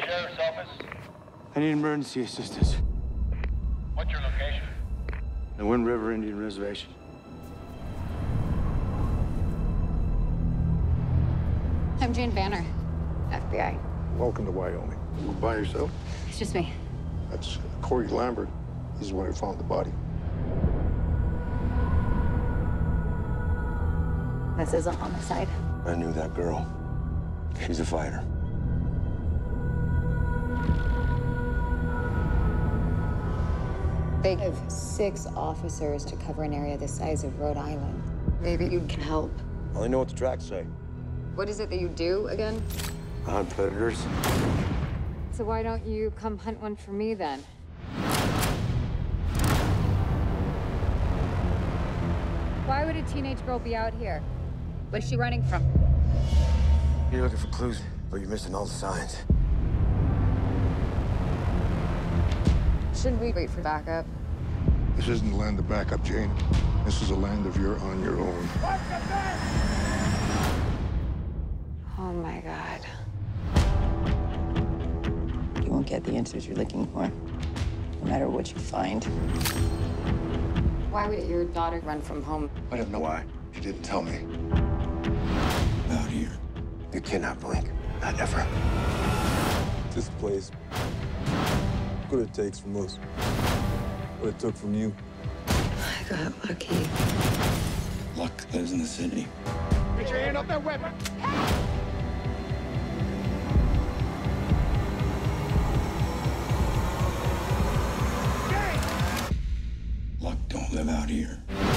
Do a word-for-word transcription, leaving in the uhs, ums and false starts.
Sheriff's Office? I need emergency assistance. What's your location? The Wind River Indian Reservation. I'm Jane Banner, F B I. Welcome to Wyoming. You by yourself? It's just me. That's Corey Lambert. He's the one who found the body. This is a homicide. I knew that girl. She's a fighter. They have six officers to cover an area the size of Rhode Island. Maybe you can help. I only know what the tracks say. What is it that you do again? I hunt predators. So why don't you come hunt one for me then? Why would a teenage girl be out here? Where's she running from? You're looking for clues, but you're missing all the signs. Should we wait for backup? This isn't the land of backup, Jane. This is a land of you're on your own. Oh my God. You won't get the answers you're looking for, no matter what you find. Why would your daughter run from home? I don't know why. You didn't tell me. Out here. You cannot blink. Not ever. This place. What it takes from us. What it took from you. I got lucky. Luck lives in the city. Get your hand off that weapon! Luck don't live out here.